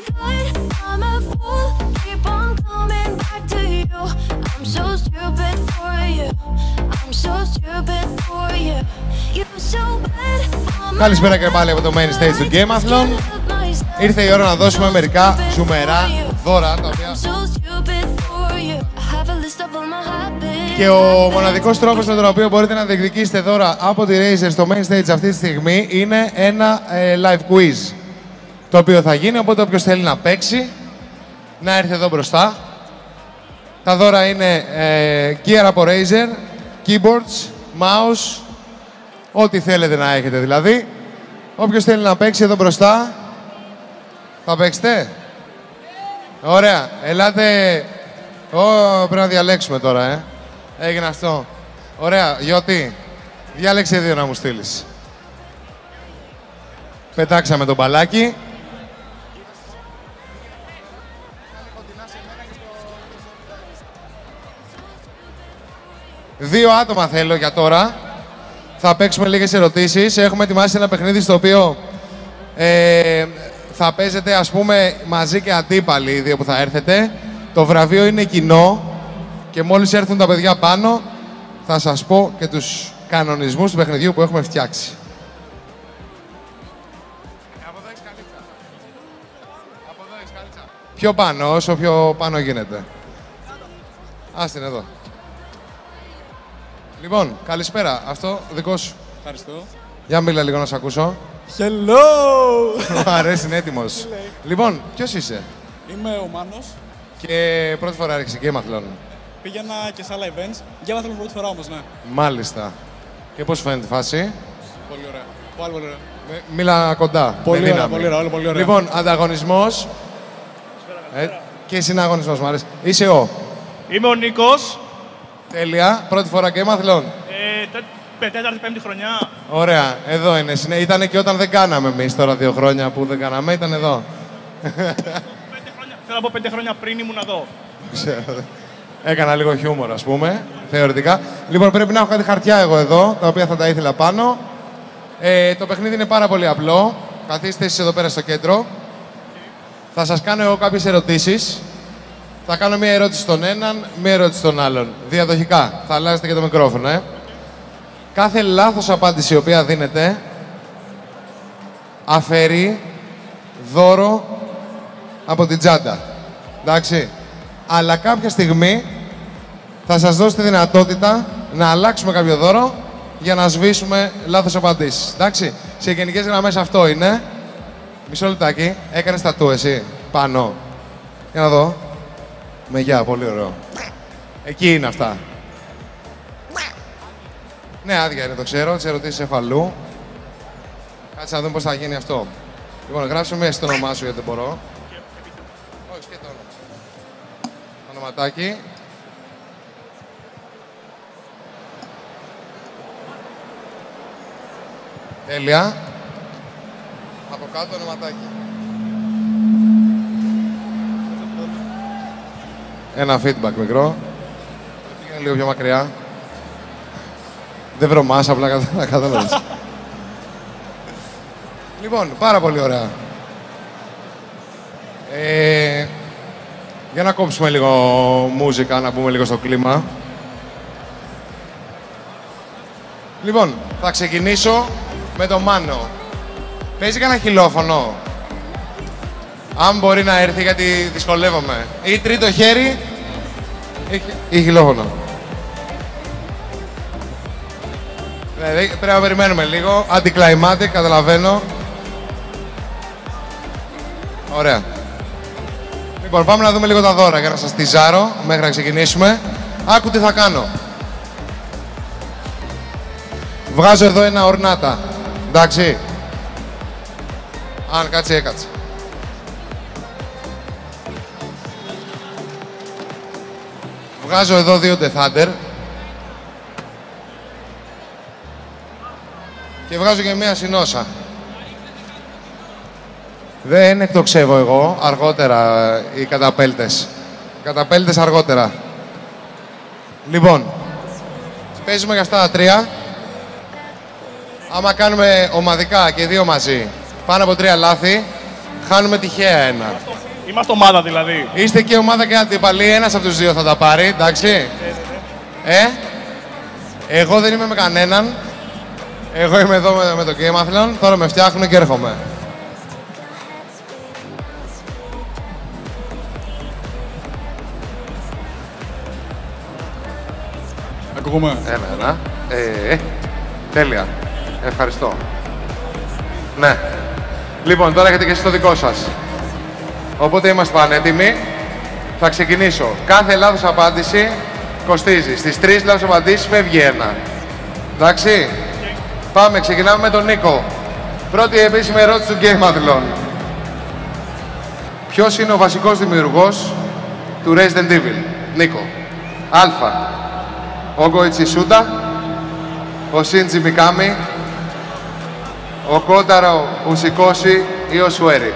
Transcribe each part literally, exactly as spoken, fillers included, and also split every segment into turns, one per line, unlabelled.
Καλησπέρα και πάλι από το main stage του Gameathlon. Ήρθε η ώρα να δώσουμε μερικά ζουμερά δώρα, τα οποία... Και ο μοναδικός τρόπος με τον οποίο μπορείτε να διεκδικήσετε δώρα από τη Razer στο main stage αυτή τη στιγμή είναι ένα ε, live quiz, το οποίο θα γίνει, οπότε όποιος θέλει να παίξει, να έρθει εδώ μπροστά. Τα δώρα είναι ε, gear από Razer, keyboards, mouse, ό,τι θέλετε να έχετε δηλαδή. Όποιος θέλει να παίξει εδώ μπροστά, θα παίξετε. Ωραία, ελάτε. Ω, πρέπει να διαλέξουμε τώρα, ε. Έγινε αυτό. Ωραία, Γιώτη, διάλεξε δύο να μου στείλεις. Πετάξαμε το μπαλάκι. Δύο άτομα θέλω για τώρα. Θα παίξουμε λίγες ερωτήσεις. Έχουμε ετοιμάσει ένα παιχνίδι στο οποίο ε, θα παίζετε, ας πούμε, μαζί και αντίπαλοι οι δύο που θα έρθετε. Το βραβείο είναι κοινό και μόλις έρθουν τα παιδιά πάνω θα σας πω και τους κανονισμούς του παιχνιδιού που έχουμε φτιάξει. Από εδώ έχεις καλύτσα. Από εδώ έχεις καλύτσα. Πιο πάνω, όσο πιο πάνω γίνεται. Ας την εδώ. Λοιπόν, καλησπέρα. Αυτό δικό σου.
Ευχαριστώ.
Για μίλα λίγο να σε ακούσω.
Hello!
Μου αρέσει, είναι έτοιμος. Λοιπόν, ποιος είσαι?
Είμαι ο Μάνος.
Και πρώτη φορά άρχισε Gameathlon.
Πήγαινα και σε άλλα events. Gameathlon πρώτη φορά όμως, ναι.
Μάλιστα. Και πώς φαίνεται η φάση?
Πολύ ωραία. Πολύ, πολύ ωραία.
Με, μίλα κοντά.
Πολύ ωραία, πολύ ωραία, πολύ ωραία.
Λοιπόν, ανταγωνισμός. Ε, και συναγωνισμός, μου αρέσει. Είσαι ο?
Είμαι ο Νίκος.
Τέλεια. Πρώτη φορά Gameathlon.
Ε, τέταρτη, πέμπτη χρονιά.
Ωραία. Εδώ είναι. Ήτανε και όταν δεν κάναμε εμείς τώρα δύο χρόνια που δεν κάναμε. Ήταν εδώ.
Πέντε χρόνια. Θέλω να πω πέντε χρόνια πριν ήμουν εδώ.
Ξέρω. Έκανα λίγο χιούμορ, ας πούμε, θεωρητικά. Λοιπόν, πρέπει να έχω κάτι χαρτιά εγώ εδώ, τα οποία θα τα ήθελα πάνω. Ε, το παιχνίδι είναι πάρα πολύ απλό. Καθίστε εσείς εδώ πέρα στο κέντρο. Θα σας κάνω εγώ κάποιες ερωτήσεις. Θα κάνω μία ερώτηση στον έναν, μία ερώτηση στον άλλον. Διαδοχικά. Θα αλλάζετε και το μικρόφωνο, ε. Κάθε λάθος απάντηση η οποία δίνετε αφαιρεί δώρο από την τσάντα. Εντάξει. Αλλά κάποια στιγμή θα σας δώσω τη δυνατότητα να αλλάξουμε κάποιο δώρο για να σβήσουμε λάθος απαντήσεις. Εντάξει. Σε γενικές γραμμές αυτό είναι. Μισό λεπτάκι. Έκανες τατού εσύ πάνω. Για να δω. Με γεια, πολύ ωραίο. Εκεί είναι αυτά. Ναι, άδεια είναι, το ξέρω. Τις ερωτήσεις έχω αλλού. Κάτσε να δούμε πώς θα γίνει αυτό. Λοιπόν, γράψε μέσα στο όνομά σου γιατί δεν μπορώ. Όχι, και το όνομα. Ονοματάκι. Τέλεια. Από κάτω ονοματάκι. Ένα feedback μικρό. Πήγαινε λίγο πιο μακριά. Δεν βρωμάς, απλά να καταλάβεις. Λοιπόν, πάρα πολύ ωραία. Ε, για να κόψουμε λίγο μουσικά, να μπούμε λίγο στο κλίμα. Λοιπόν, θα ξεκινήσω με τον Μάνο. Παίζει κανένα χιλόφωνο? Αν μπορεί να έρθει, γιατί δυσκολεύομαι. Ή τρίτο χέρι ή, ή χιλόφωνο. Ναι, πρέπει να περιμένουμε λίγο. Anticlimactic, καταλαβαίνω. Ωραία. Λοιπόν, πάμε να δούμε λίγο τα δώρα για να σας τιζάρω μέχρι να ξεκινήσουμε. Άκου τι θα κάνω. Βγάζω εδώ ένα ορνάτα. Εντάξει. Αν κάτσει, έκατσε. Βγάζω εδώ δύο Death Hunter. Και βγάζω και μία συνόσα. Δεν εκτοξεύω εγώ, αργότερα οι καταπέλτες. Οι καταπέλτες αργότερα. Λοιπόν, παίζουμε για αυτά τα τρία. Άμα κάνουμε ομαδικά και δύο μαζί, πάνω από τρία λάθη, χάνουμε τυχαία ένα.
Είμαστε ομάδα δηλαδή.
Είστε και ομάδα και αντίπαλοι, ένας από τους δύο θα τα πάρει, εντάξει. Ε, εγώ δεν είμαι με κανέναν. Εγώ είμαι εδώ με, με το Gameathlon, τώρα με φτιάχνουν και έρχομαι.
Ακούμε.
Ένα, ένα. Ε, ε, τέλεια. Ευχαριστώ. Ναι. Λοιπόν, τώρα έχετε και εσείς το δικό σας. Οπότε είμαστε πανέτοιμοι. Θα ξεκινήσω. Κάθε λάθος απάντηση κοστίζει. Στις τρεις λάθος απαντήσεις φεύγει ένα. Εντάξει. Πάμε, ξεκινάμε με τον Νίκο. Πρώτη επίσημη ερώτηση του Gameathlon. Ποιος είναι ο βασικός δημιουργός του Resident Evil? Νίκο. Α. Ο Γκόιτσι Σούντα, ο Σίντζι Μικάμι, ο Κόταρο Ουσικόση ή ο Σουέρι.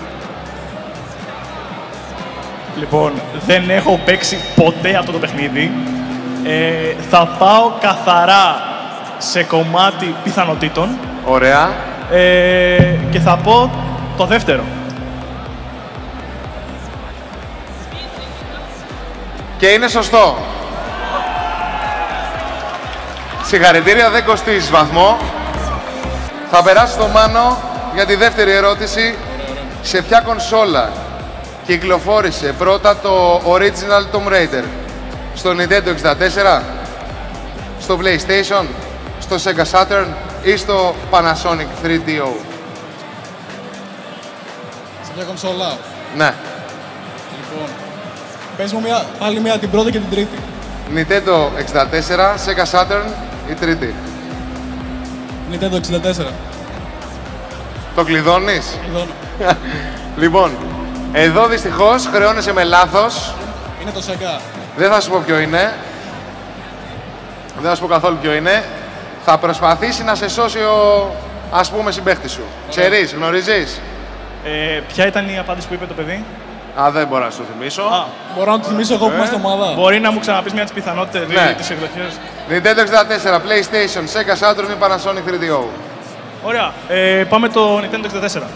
Λοιπόν, δεν έχω παίξει ποτέ αυτό το παιχνίδι. Ε, θα πάω καθαρά σε κομμάτι πιθανότητων.
Ωραία.
Ε, και θα πω το δεύτερο.
Και είναι σωστό. Συγχαρητήρια, δεν κοστίζει βαθμό. Θα περάσει στο Μάνο για τη δεύτερη ερώτηση. Σε ποια κονσόλα κυκλοφόρησε πρώτα το Original Tomb Raider? Στο Nintendo εξήντα τέσσερα, στο PlayStation, στο Sega Saturn ή στο Panasonic θρι ντι ο?
Σε ποια κονσόλα?
Ναι.
Λοιπόν, πες μου μια, πάλι μια την πρώτη και την τρίτη.
Nintendo εξήντα τέσσερα, Sega Saturn ή τρίτη?
Nintendo εξήντα τέσσερα.
Το κλειδώνεις?
Κλειδώνω.
Λοιπόν, εδώ δυστυχώς χρεώνεσαι με λάθος.
Είναι το Sega.
Δεν θα σου πω ποιο είναι. Δεν θα σου πω καθόλου ποιο είναι. Θα προσπαθήσει να σε σώσει ο, ας πούμε, συμπαίχτης σου. Ξέρεις, γνωρίζεις?
Ε, ποια ήταν η απάντηση που είπε το παιδί?
Α, δεν μπορώ να σου θυμίσω.
Α,
Μπορώ να το θυμίσω εγώ που είμαστε ομάδα.
μπορεί να μου ξαναπείς μια από τις πιθανότητες
Ναι.
της εκδοχής.
Nintendo εξήντα τέσσερα, PlayStation, Sega Saturn ή Panasonic θρι ντι ο?
Ωραία. Ε, πάμε το Nintendo εξήντα τέσσερα.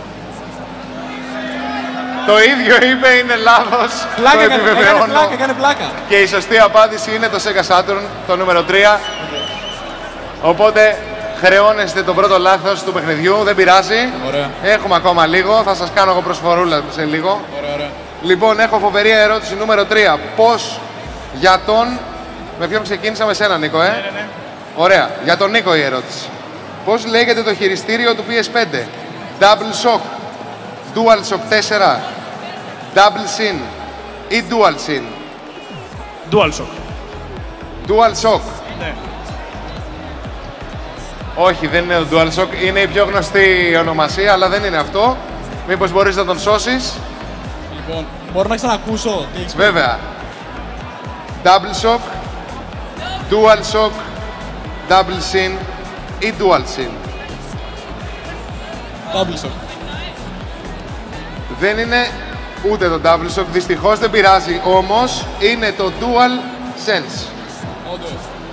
Το ίδιο είπε, είναι λάθος.
Πλάκα,
το
έκανε, έκανε
επιβεβαιώνω.
πλάκα, έκανε πλάκα.
Και η σωστή απάντηση είναι το Sega Saturn, το νούμερο τρία. Οπότε χρεώνεστε το πρώτο λάθος του παιχνιδιού, δεν πειράζει.
Ωραία.
Έχουμε ακόμα λίγο, θα σας κάνω εγώ προσφορούλα σε λίγο.
Ωραία, ωραία.
Λοιπόν, έχω φοβερή ερώτηση νούμερο τρία. Πώς για τον... Με ποιον ξεκίνησα, με σένα, Νίκο, ε?
Ναι, ναι, ναι.
Ωραία. Για τον Νίκο η ερώτηση. Πώς λέγεται το χειριστήριο του πι ες φάιβ? Double Shock, DualShock τέσσερα, Double Sin ή Dual Sin?
DualShock.
DualShock.
Ναι.
Όχι, δεν είναι το DualShock. Είναι η πιο γνωστή ονομασία, αλλά δεν είναι αυτό. Μήπως μπορείς να τον σώσεις?
Λοιπόν, μπορώ να ξανακούσω τι έχεις πει?
Βέβαια. Double Shock, Dual Shock, Double Sin ή Dual Sin?
Double Shock.
Δεν είναι ούτε το Double Shock, δυστυχώς δεν πειράζει. Όμως είναι το Dual Sense.
Όντως.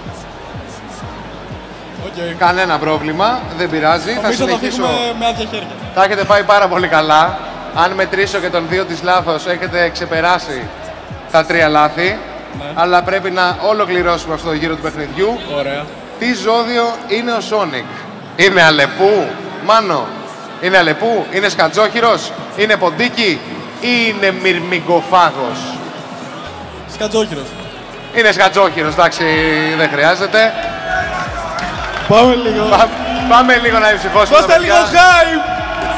Οκ.
Κανένα πρόβλημα, δεν πειράζει. Θα
Νομίζω θα
συνεχίσω.
φύγουμε με άδεια χέρια.
Θα έχετε πάει πάρα πολύ καλά. Αν μετρήσω και τον δύο της λάθος, έχετε ξεπεράσει τα τρία λάθη.
Ναι.
Αλλά πρέπει να ολοκληρώσουμε αυτό το γύρο του παιχνιδιού.
Ωραία.
Τι ζώδιο είναι ο Sonic? Είναι αλεπού, Μάνο? Είναι αλεπού, είναι σκατζόχυρος, είναι ποντίκι ή είναι μυρμηγκοφάγος?
Σκατζόχυρος.
Είναι σκατζόχυρος, εντάξει, δεν χρειάζεται.
Πάμε λίγο.
Πά- πάμε λίγο να ησυχώσουμε.
Δώστε
τα
λίγο
παιδιά.
hype!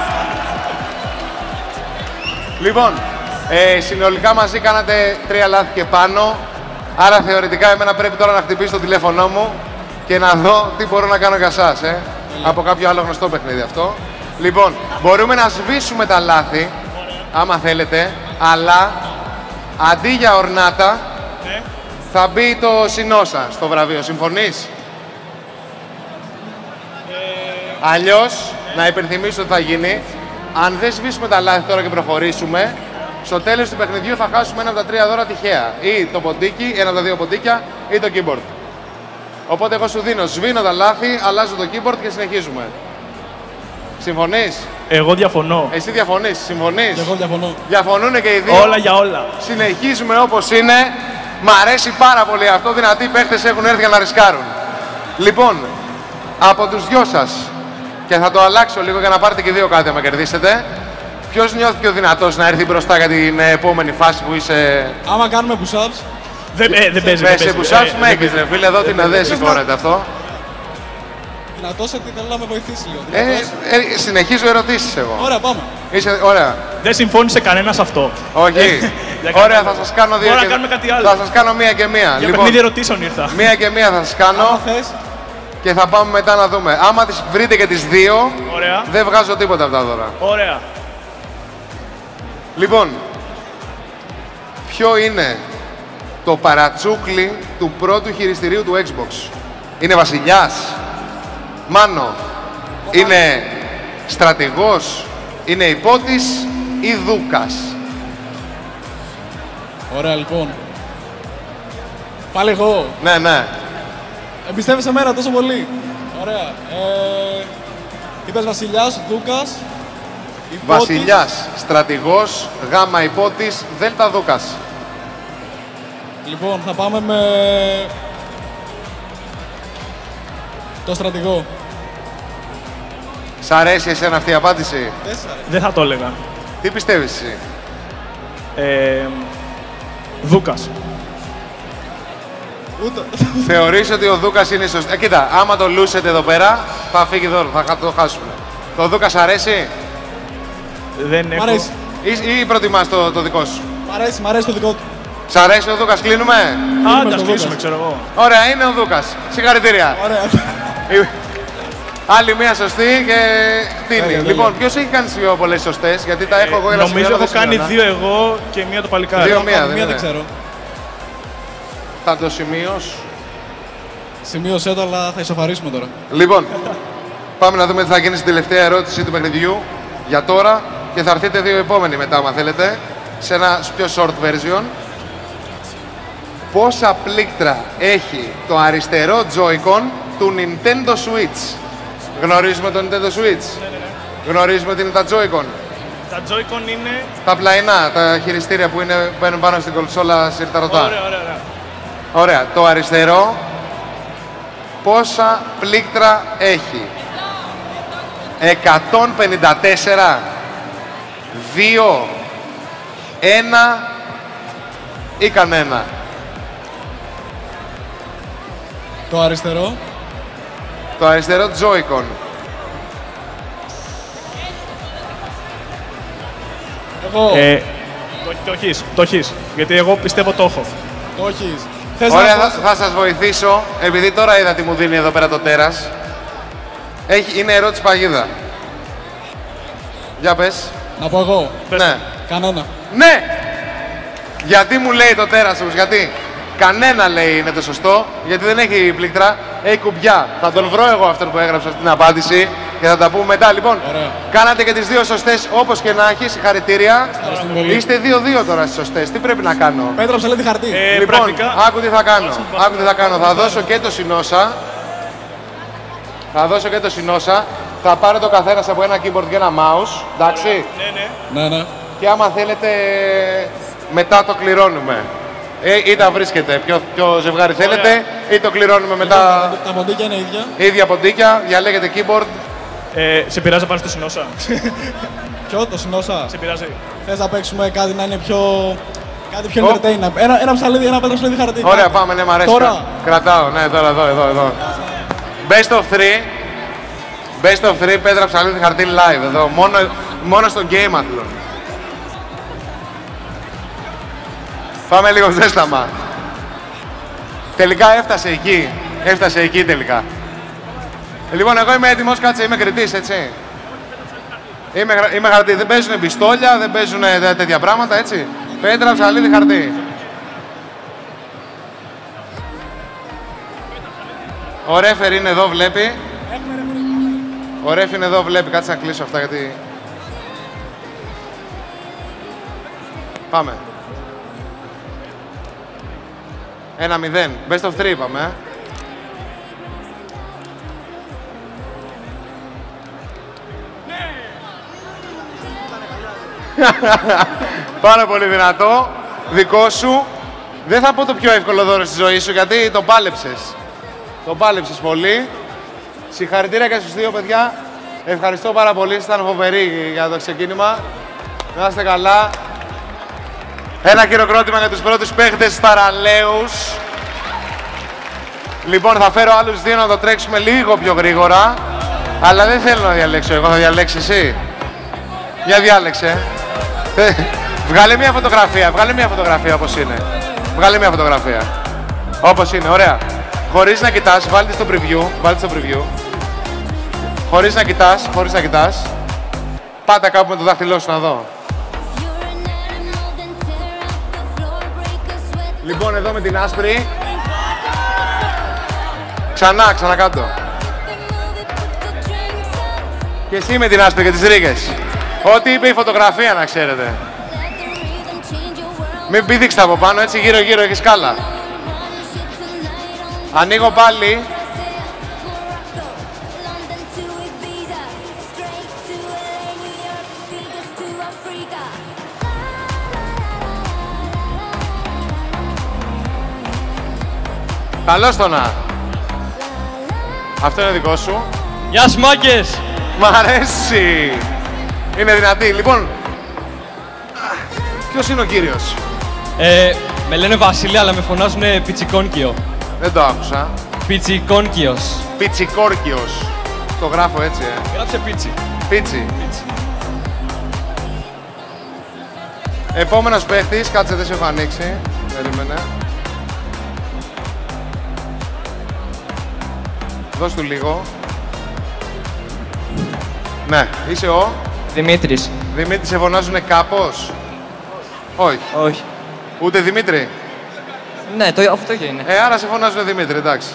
Λοιπόν, ε, συνολικά μαζί κάνατε τρία λάθη και πάνω. Άρα θεωρητικά εμένα πρέπει τώρα να χτυπήσω το τηλέφωνό μου και να δω τι μπορώ να κάνω για εσάς, ε. Από κάποιο άλλο γνωστό παιχνίδι αυτό. Λοιπόν, μπορούμε να σβήσουμε τα λάθη, άμα θέλετε, αλλά αντί για ορνάτα
Ναι.
θα μπει το συνόσα στο βραβείο. Συμφωνείς? Αλλιώς, να υπενθυμίσω τι θα γίνει. Αν δεν σβήσουμε τα λάθη τώρα και προχωρήσουμε, στο τέλος του παιχνιδιού θα χάσουμε ένα από τα τρία δώρα τυχαία. Ή το ποντίκι, ένα από τα δύο ποντίκια, ή το keyboard. Οπότε εγώ σου δίνω, σβήνω τα λάθη, αλλάζω το keyboard και συνεχίζουμε. Συμφωνείς?
Εγώ διαφωνώ.
Εσύ διαφωνείς, συμφωνείς?
Και εγώ διαφωνώ.
Διαφωνούν και οι δύο.
Όλα για όλα.
Συνεχίζουμε όπως είναι. Μ' αρέσει πάρα πολύ αυτό. Δυνατοί παίχτες έχουν έρθει για να ρισκάρουν. Λοιπόν, από τους δυο σας, και θα το αλλάξω λίγο για να πάρετε και δύο κάτι να κερδίσετε. Ποιος νιώθει πιο δυνατός να έρθει μπροστά για την επόμενη φάση που είσαι.
Άμα κάνουμε push-ups,
Δεν, ε, δεν παίζει.
Με
δεν
σε
παίζει.
push-ups
Ε,
με
δεν
έχεις, ρε φίλε, εδώ την δεν σηκώνεται αυτό.
δυνατός ότι θέλω να με βοηθήσει λίγο.
Ε,
Δυνατός.
ε, συνεχίζω ερωτήσεις εγώ.
Ωραία, πάμε.
Είσαι, ωραία.
Δεν συμφώνησε κανένας αυτό.
Όχι.
Για
Ωραία,
κανένα.
θα σας κάνω δύο
Τώρα
και...
να κάνουμε κάτι άλλο.
Θα σας κάνω μία και μία.
Για
Λοιπόν,
παιχνίδι ερωτήσεων ήρθα.
μία και μία θα σας κάνω
Άμα θες,
και θα πάμε μετά να δούμε. Άμα τις βρείτε και τις δύο,
Ωραία.
δεν βγάζω τίποτα από τα δώρα.
Ωραία.
Λοιπόν, ποιο είναι το παρατσούκλι του πρώτου χειριστηρίου του Xbox? Είναι βασιλιάς, Μάνο, είναι στρατηγός, είναι υπότης ή δούκας?
ωραία λοιπόν. Πάλι εγώ.
Ναι, ναι.
Εμπιστεύεσαι σε μένα τόσο πολύ. Ωραία. Ε, είπες βασιλιάς, Δούκας. Υπότης.
Βασιλιάς, στρατηγός, γάμα υπότης, δέλτα δούκας.
Λοιπόν, θα πάμε με... το στρατηγό.
Σ' αρέσει εσένα αυτή η απάντηση?
Τέσσερα.
Δεν θα το έλεγα.
Τι πιστεύεις εσύ?
Ε, Δούκας.
Ούτε.
Θεωρείς ότι ο Δούκας είναι σωστό? Ε, κοίτα, άμα το λούσετε εδώ πέρα, θα φύγει δώρο, θα χα- το χάσουμε. Το Δούκας αρέσει
Δεν
Μ'
έχω...
αρέσει.
ή, ή προτιμάς το, το δικό σου?
Μ' αρέσει, μ' αρέσει το δικό του.
Σ' αρέσει ο Δούκας, κλείνουμε?
Άντε, ας
τον
κλείσουμε,
Δούκας.
ξέρω εγώ.
Ωραία, είναι ο Δούκας. Συγχαρητήρια.
Ωραία.
Η- Άλλη μία σωστή και χτίνει.
Τέλεια, τέλεια.
Λοιπόν, ποιος έχει κάνει τις πιο πολλές σωστές? Γιατί τα έχω εγώ για να
Νομίζω
σημειώνω,
έχω
δεν
κάνει
σημειώνω.
δύο εγώ και μία το παλικάρι.
Δύο. μία,
Μία
δεν
δεν
είναι.
ξέρω.
Θα το σημειώσω.
Σημείωσέ το, αλλά θα ισοφαρίσουμε τώρα.
Λοιπόν, πάμε να δούμε τι θα γίνει στην τελευταία ερώτηση του παιχνιδιού για τώρα και θα έρθετε δύο επόμενοι μετά, αν θέλετε, σε ένα πιο short version. Πόσα πλήκτρα έχει το αριστερό Joy-Con του Nintendo Switch? Γνωρίζουμε το Nintendo Switch? Γνωρίζουμε τι είναι τα Joy-Con?
Τα Joy-Con είναι...
Τα πλαϊνά, τα χειριστήρια που είναι, μπαίνουν πάνω στην κονσόλα συρταρωτά.
Ωραία, ωραία, ωραία.
Ωραία, το αριστερό πόσα πλήκτρα έχει? εκατόν πενήντα τέσσερα, δύο, ένα ή κανένα?
Το αριστερό.
Το αριστερό Joy-Con.
Εγώ.
Ε, το, το έχεις, το έχεις. Γιατί εγώ πιστεύω το έχω.
Το έχεις. Θες
Ωραία,
να
θα,
πω-
θα σας βοηθήσω, επειδή τώρα είδα τι μου δίνει εδώ πέρα το τέρας. Έχει, είναι ερώτηση παγίδα. Για πες.
Να πω εγώ.
Πες
Ναι.
Κανένα.
Ναι! Γιατί μου λέει το τέρας όμως, γιατί? Κανένα λέει είναι το σωστό, γιατί δεν έχει πλήκτρα, έχει κουμπιά. Θα τον βρω εγώ αυτόν που έγραψε αυτή την απάντηση και θα τα πούμε μετά. Λοιπόν,
Ωραία.
κάνατε και τις δύο σωστές όπως και να έχει, συγχαρητήρια.
Ευχαριστούμε πολύ.
Είστε δύο δύο τώρα στις σωστές. Τι πρέπει να κάνω?
Πέτρα ψαλέτη χαρτί.
Ε,
Λοιπόν,
πρακτικά,
άκου τι θα κάνω.
Βάζω,
Άκου τι θα κάνω. Θα δώσω και το συνόσα. Θα δώσω και το συνόσα. Θα πάρω το καθένας από ένα keyboard και ένα mouse. Εντάξει.
ναι, ναι.
Ναι, ναι.
Και άμα θέλετε, μετά το κληρώνουμε. Ε, ή τα βρίσκετε, ποιο, ποιο ζευγάρι θέλετε, ή το κληρώνουμε μετά.
Τα, τα ποντίκια είναι ίδια.
Ίδια ποντίκια, διαλέγετε keyboard.
Ε, σε πειράζει να πάρεις το συνόσα.
Ποιο, το συνόσα.
σε πειράζει.
Θες να παίξουμε κάτι να είναι πιο... Κάτι πιο
Ω.
entertainment. Ένα, ένα ψαλίδι, ένα πέτρα ψαλίδι χαρτί.
Ωραία,
Κάτι.
πάμε, ναι, μ' αρέσει.
Τώρα.
Κρατάω, ναι, τώρα, εδώ, εδώ, εδώ. Best of three. Best of three, Πέτρα Ψαλίδη χαρτί live εδώ. Μόνο, μόνο στο Gameathlon. Πάμε λίγο ζέσταμα. Τελικά έφτασε εκεί. Έφτασε εκεί τελικά. Λοιπόν, εγώ είμαι έτοιμος, κάτσε, είμαι κριτής, έτσι. Είμαι, γρα- είμαι χαρτί. Δεν παίζουν πιστόλια, δεν παίζουν ε, τέτοια πράγματα, έτσι. Πέτρα Ψαλίδη χαρτί. Ο ρέφερ είναι εδώ, βλέπει. Ο ρέφ είναι εδώ, βλέπει. Κάτσε να κλείσω αυτά γιατί... Πάμε. Ένα μηδέν. Best of three είπαμε, ε.
Ναι,
Πάρα πολύ δυνατό. Δικό σου. Δεν θα πω το πιο εύκολο δώρο στη ζωή σου, γιατί το πάλεψες. Το πάλεψες πολύ. Συγχαρητήρια και στους δύο παιδιά. Ευχαριστώ πάρα πολύ. Ήταν φοβερή για το ξεκίνημα. Να είστε καλά. Ένα χειροκρότημα για τους πρώτους παίχτες θαραλέους. Λοιπόν, θα φέρω άλλους δύο να το τρέξουμε λίγο πιο γρήγορα. Αλλά δεν θέλω να διαλέξω εγώ, θα διαλέξεις εσύ. Για διάλεξε. Βγάλε μια φωτογραφία, βγάλε μια φωτογραφία όπως είναι. Βγάλε μια φωτογραφία. Όπως είναι, ωραία. Χωρίς να κοιτάς, βάλτε στο preview, βάλτε στο preview. Χωρίς να κοιτάς, χωρίς να κοιτάς. Πάτα κάπου με το δάχτυλό σου να δω. Λοιπόν, εδώ με την άσπρη. Ξανά, ξανά κάτω. Και εσύ με την άσπρη και τις ρίγες. Ό,τι είπε η φωτογραφία, να ξέρετε. Μην πήδηξτε από πάνω, έτσι γύρω-γύρω έχει σκάλα. Ανοίγω πάλι. Καλώς το να. Αυτό είναι δικό σου.
Γεια σας μάγκες!
Μ' αρέσει! Είναι δυνατή. Λοιπόν, ποιος είναι ο κύριος?
Ε, με λένε Βασίλη, αλλά με φωνάζουνε Πιτσικόνκιο.
Δεν το άκουσα.
Πιτσικόνκιος.
Πιτσικόρκιος. Το γράφω έτσι, ε.
Γράψε Πίτσι.
Πίτσι.
Πίτσι.
Επόμενος παίχτης, κάτσε δεν σε έχω ανοίξει. Περίμενε. Δώσ' του λίγο. Ναι, είσαι ο...
Δημήτρης.
Δημήτρη, σε φωνάζουνε κάπως? Όχι.
Όχι.
Ούτε Δημήτρη.
Ναι, το, αυτό και είναι.
Ε, άρα σε φωνάζουνε Δημήτρη, εντάξει.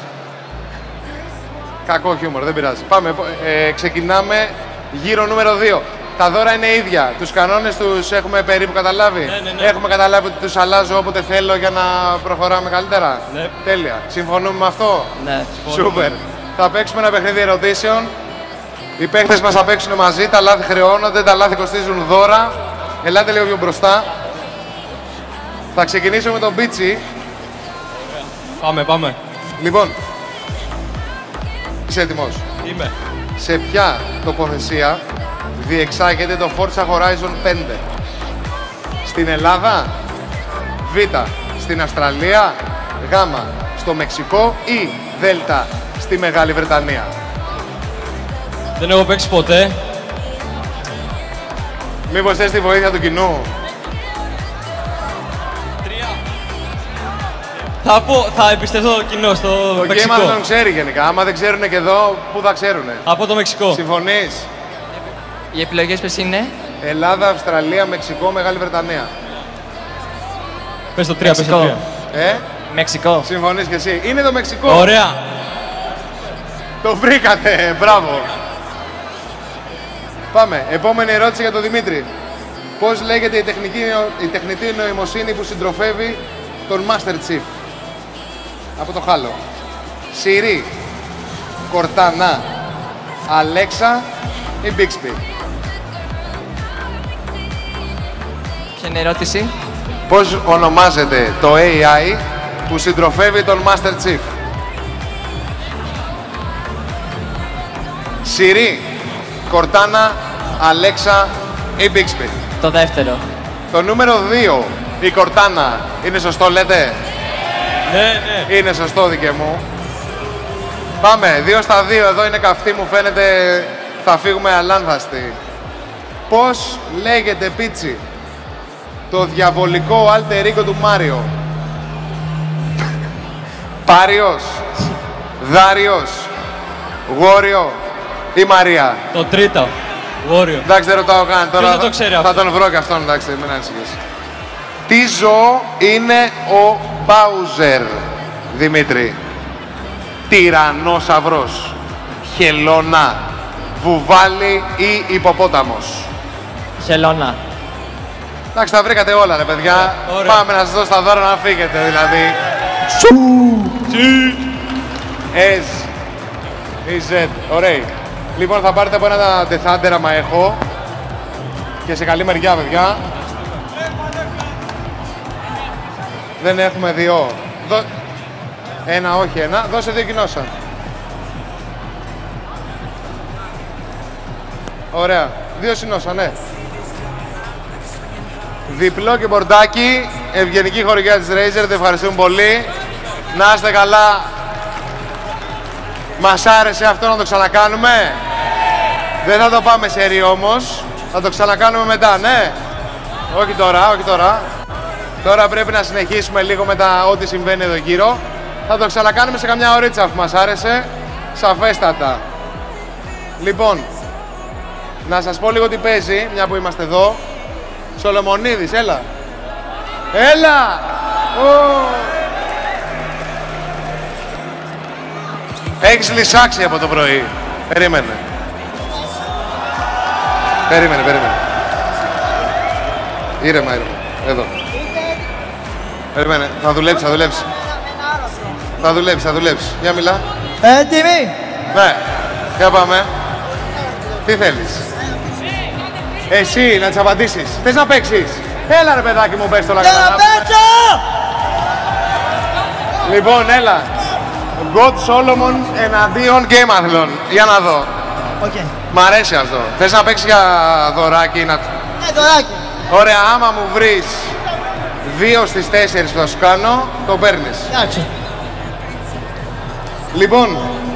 Κακό χιούμορ, δεν πειράζει. Πάμε, ε, ξεκινάμε γύρο νούμερο δύο. Τα δώρα είναι ίδια. Τους κανόνες τους έχουμε περίπου καταλάβει.
Ναι, ναι, ναι.
Έχουμε καταλάβει ότι τους αλλάζω όποτε θέλω για να προχωράμε καλύτερα.
Ναι.
Τέλεια. Συμφωνούμε με αυτό?
Ναι,
Σούπερ. Θα παίξουμε ένα παιχνίδι ερωτήσεων. Οι παίχτες μας θα παίξουν μαζί. Τα λάθη χρεώνονται, τα λάθη κοστίζουν δώρα. Ελάτε λίγο πιο μπροστά. Θα ξεκινήσω με τον Πίτσι.
Πάμε, πάμε.
Λοιπόν, είσαι έτοιμος?
Είμαι.
Σε ποια τοποθεσία διεξάγεται το Forza Horizon πέντε? Στην Ελλάδα, Β, στην Αυστραλία, Γ, στο Μεξικό ή Δ, στη Μεγάλη Βρετανία?
Δεν έχω παίξει ποτέ.
Μήπως θες τη βοήθεια του κοινού?
Θα πω, θα εμπιστευτώ το κοινό στο
Το
Μεξικό.
Game δεν ξέρει γενικά. Άμα δεν ξέρουν και εδώ, πού θα ξέρουνε?
Θα πω το Μεξικό.
Συμφωνείς?
Οι επιλογές ποιες είναι?
Ελλάδα, Αυστραλία, Μεξικό, Μεγάλη Βρετανία.
Πες το τρία, πες το
Μεξικό.
τρία.
Ε,
Μεξικό.
συμφωνείς και εσύ. Είναι το Μεξικό.
Ωραία.
Το βρήκατε, μπράβο. Πάμε. Επόμενη ερώτηση για τον Δημήτρη. Πώς λέγεται η, τεχνική, η τεχνητή νοημοσύνη που συντροφεύει τον Master Chief? Από το χάλο. Siri, Cortana, Alexa ή Bixby?
Ποια είναι η ερώτηση?
Πώς ονομάζεται το έι άι που συντροφεύει τον Master Chief? Siri, Cortana, Alexa ή Bixby?
Το δεύτερο.
Το νούμερο δύο, η Cortana, είναι σωστό λέτε?
Ναι, ναι.
Είναι σωστό δικαι μου. Πάμε, δύο στα δύο, εδώ είναι καυτή, μου φαίνεται θα φύγουμε αλάνθαστοι. Πώς λέγεται, Πίτσι, το διαβολικό alter ego του Μάριο? Πάριος, Δάριος, Γόριο ή Μαρία?
Το τρίτο. Warrior.
Εντάξει, δεν ρωτάω καν. Τώρα
δεν το ξέρει
θα,
αυτό?
θα τον βρω και αυτόν, εντάξει, μην ανησυχείς. Τι ζώο είναι ο Μπάουζερ, Δημήτρη? Τυρανόσαυρος, χελώνα, βουβάλι ή υποπόταμος?
Χελώνα.
Εντάξει, τα βρήκατε όλα, ρε παιδιά.
Ωραία.
Πάμε να σας δώσω τα δώρα να φύγετε, δηλαδή. Εσ. Ή Z. Ωραία. Λοιπόν, θα πάρετε από ένα τεθάντερ άμα έχω. Και σε καλή μεριά, παιδιά. Δεν έχουμε δύο. Δω... Ένα, όχι ένα. Δώσε δύο κοινόσα. Ωραία. Δύο συνόσα, ναι. Διπλό και μπορντάκι. Ευγενική χορηγία της Razer. Te ευχαριστούμε πολύ. Να είστε καλά. Μας άρεσε αυτό να το ξανακάνουμε. Δεν θα το πάμε σε ρί όμως. Θα το ξανακάνουμε μετά, ναι. Όχι τώρα, όχι τώρα. Τώρα πρέπει να συνεχίσουμε λίγο με τα ό,τι συμβαίνει εδώ γύρω. Θα το ξανακάνουμε σε καμιά ωρίτσα αφού μας άρεσε. Σαφέστατα. Λοιπόν, να σας πω λίγο τι παίζει, μια που είμαστε εδώ. Σολομονίδης, έλα. Έλα! Oh. Έχεις λυσάξει από το πρωί. Περίμενε. Περίμενε, περίμενε. Ήρεμα, ήρεμα. Εδώ. Περίμενε. Θα δουλέψει, θα δουλέψει. Θα δουλέψει, θα δουλέψει. Για μιλά.
Έτοιμοι.
Ναι. Για πάμε. Τι θέλεις. Εσύ να τις απαντήσεις. Θες να παίξεις. Έλα ρε παιδάκι μου, πες το να
καταλάβουμε. Έλα παίξω!
Λοιπόν, έλα. God Solomon εναντίον Gameathlon. Για να δω.
Okay.
Μ' αρέσει αυτό. Θες να παίξεις για δωράκι να...
Ναι, δωράκι.
Ωραία, άμα μου βρεις δύο στις τέσσερις που θα σου κάνω, το παίρνεις.
Εντάξει.
Λοιπόν,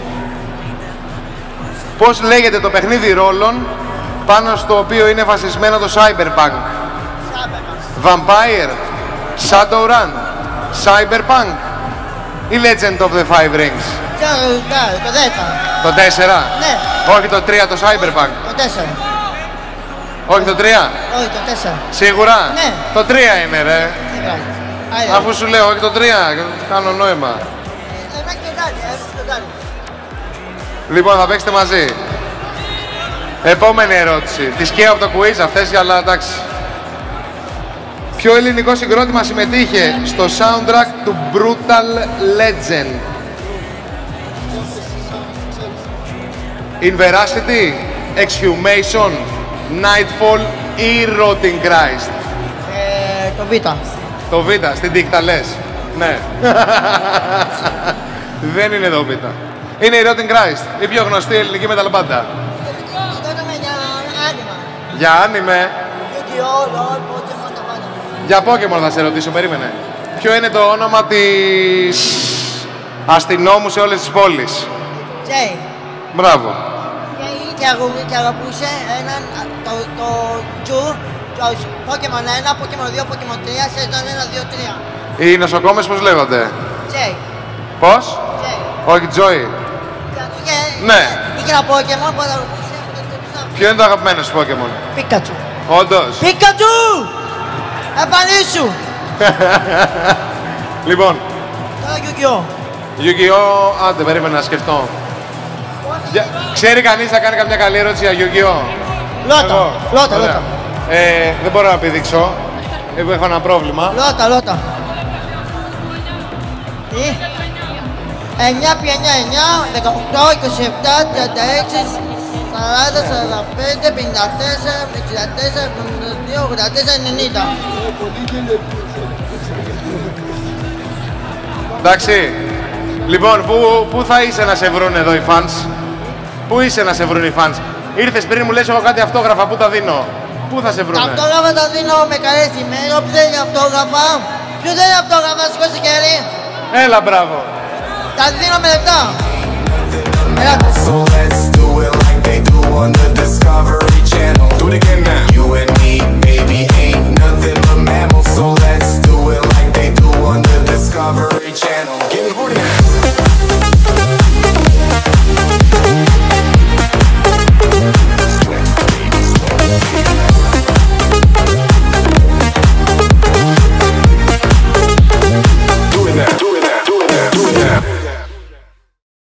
πώς λέγεται το παιχνίδι ρόλων πάνω στο οποίο είναι βασισμένο το Cyberpunk. Vampire, Shadowrun, Cyberpunk ή Legend of the Five Rings.
Το δέκα.
Το τέσσερα.
Ναι.
Όχι το τρία, το Cyberpunk.
Το τέσσερα.
Όχι το τρία.
Όχι το τέσσερα.
Σίγουρα.
Ναι.
Το τρία είναι ρε. Αφού σου λέω όχι το τρία, κάνω νόημα. Λοιπόν, θα παίξετε μαζί. Επόμενη ερώτηση. Τη σκέφω από το quiz αυτές, αλλά εντάξει. Ποιο ελληνικό συγκρότημα συμμετείχε στο soundtrack του Brutal Legend? Inveracity, Exhumation, Nightfall ή Rotting Christ?
Ε, το Β.
Το Β, στην τύχτα λες. Ναι. Δεν είναι το Β. Είναι η Rotting Christ, η πιο γνωστή ελληνική μεταλλμπάντα. Για άνιμε. Για Pokemon θα σε ρωτήσω, περίμενε. Ποιο είναι το όνομα της αστυνόμου σε όλες τις πόλεις?
Τζέι.
Μπράβο.
Και αγαπούσε έναν, το, το Τζου, το Pokemon ένα, Pokemon δύο, Pokemon τρία, Σεζόν ένα, δύο, τρία.
Οι νοσοκόμες πώς λέγονται?
Τζέι.
Πώς?
Τζέι.
Όχι, Joy. Ναι.
Είχε ένα Pokemon που αγαπούσε.
Ποιο είναι το αγαπημένο σου Pokemon?
Πίκατσου.
Όντως.
Πίκατσου! Επανήσου!
Λοιπόν.
Τώρα Yu-Gi-Oh!
Yu-Gi-Oh! Άντε, περίμενα να σκεφτώ. Για... Ξέρει κανείς να κάνει καμιά καλή ερώτηση για Yu-Gi-Oh!
Λότα, λότα, λότα.
Ε, δεν μπορώ να επιδείξω. Εγώ έχω ένα πρόβλημα.
Λότα, λότα. Τι? εννιά επί εννιά, εννιά, δεκαοκτώ, είκοσι επτά, τριάντα έξι, σαράντα, σαράντα πέντε, πενήντα τέσσερα, εξήντα τέσσερα, εβδομήντα δύο, ογδόντα τέσσερα, ενενήντα.
Εντάξει. Λοιπόν, πού, πού θα είσαι να σε βρουν εδώ οι fans? Πού είσαι να σε βρουν οι fans? Ήρθες πριν μου λες εγώ κάτι αυτόγραφα, πού τα δίνω? Πού θα σε βρούνε?
Τα αυτόγραφα τα δίνω με καλές email, όποιος θέλει αυτόγραφα. Ποιος θέλει αυτόγραφα, σηκώσει χέρι.
Έλα, μπράβο.
Τα δίνω με λεπτά. Ελάτε.